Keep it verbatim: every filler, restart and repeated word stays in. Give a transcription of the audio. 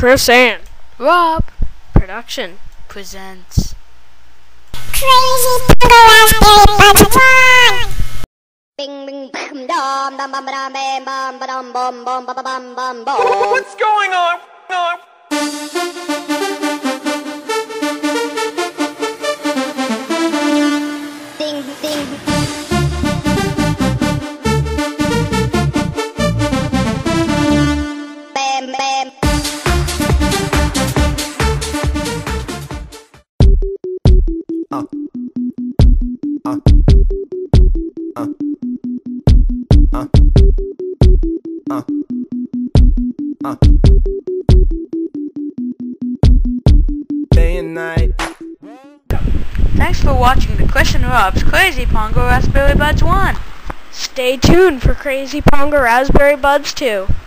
Kris and Rob Production presents Crazy Pongo Raspberry Buds one. Bing bing bam dum dum bum bum bam bum bum bum bum bum bum bum bum. What's going on? on? Ding ding. Bam bam. Uh. Uh. Uh. Uh. Uh. Uh. Day and night. Thanks for watching the Kris and Rob's Crazy Pongo Raspberry Buds one. Stay tuned for Crazy Pongo Raspberry Buds two.